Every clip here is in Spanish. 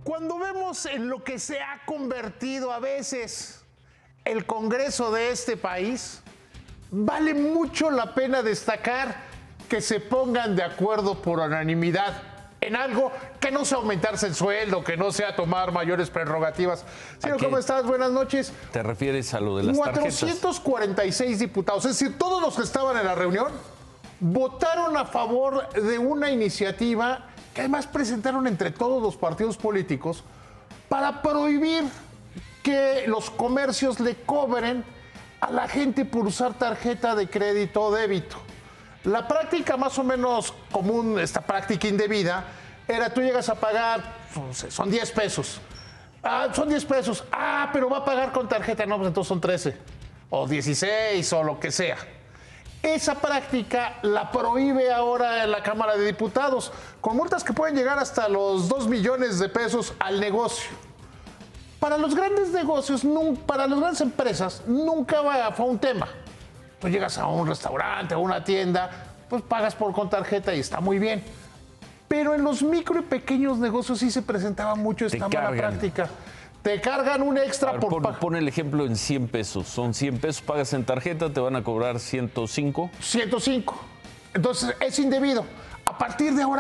Cuando vemos en lo que se ha convertido a veces el Congreso de este país, vale mucho la pena destacar que se pongan de acuerdo por unanimidad en algo que no sea aumentarse el sueldo, que no sea tomar mayores prerrogativas. Señor, ¿cómo estás? Buenas noches. ¿Te refieres a lo de las tarjetas? 446 diputados, es decir, todos los que estaban en la reunión, votaron a favor de una iniciativa que además presentaron entre todos los partidos políticos para prohibir que los comercios le cobren a la gente por usar tarjeta de crédito o débito. La práctica más o menos común, esta práctica indebida, era tú llegas a pagar, son 10 pesos. Son 10 pesos. Pero va a pagar con tarjeta. No, pues entonces son 13 o 16 o lo que sea. Esa práctica la prohíbe ahora en la Cámara de Diputados, con multas que pueden llegar hasta los 2 millones de pesos al negocio. Para los grandes negocios, para las grandes empresas, nunca fue un tema. Tú llegas a un restaurante, a una tienda, pues pagas con tarjeta y está muy bien. Pero en los micro y pequeños negocios sí se presentaba mucho esta mala práctica. Te cargan un extra por pagar. Pon el ejemplo en 100 pesos. Son 100 pesos, pagas en tarjeta, te van a cobrar 105. 105. Entonces es indebido. A partir de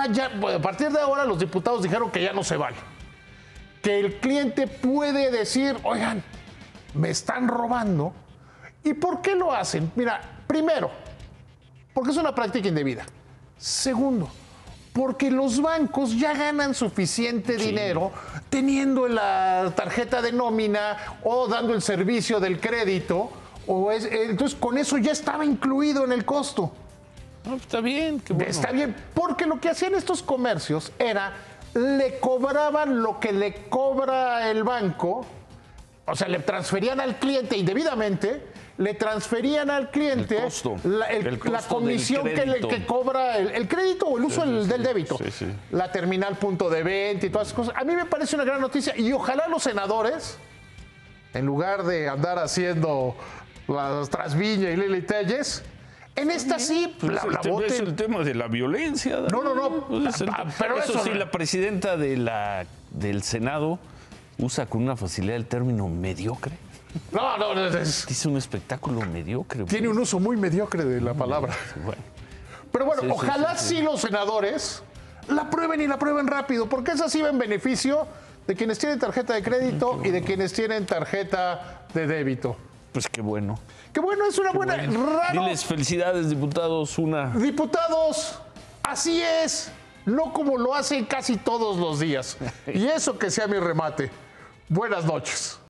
ahora los diputados dijeron que ya no se vale. Que el cliente puede decir, oigan, me están robando. ¿Y por qué lo hacen? Mira, primero, porque es una práctica indebida. Segundo, porque los bancos ya ganan suficiente dinero teniendo la tarjeta de nómina o dando el servicio del crédito. Entonces, con eso ya estaba incluido en el costo. No, está bien, qué bueno. Está bien, porque lo que hacían estos comercios era, le cobraban lo que le cobra el banco, o sea, le transferían al cliente indebidamente, le transferían al cliente la comisión que cobra el crédito o el uso del débito, la terminal punto de venta y todas esas cosas. A mí me parece una gran noticia y ojalá los senadores, en lugar de andar haciendo las Trasviña y Lili Telles, en esta sí la voten. Es el tema de la violencia. No. Pero eso sí, la presidenta del Senado usa con una facilidad el término mediocre. No. Dice un espectáculo mediocre. Tiene un uso muy mediocre de la palabra. Bueno. Pero bueno, ojalá sí los senadores la prueben y la prueben rápido, porque esa sí va en beneficio de quienes tienen tarjeta de crédito y de quienes tienen tarjeta de débito. Pues qué bueno. Qué bueno, es una buena. Raro. Diles felicidades, diputados, Diputados, así es, no como lo hacen casi todos los días. Y eso que sea mi remate. Buenas noches.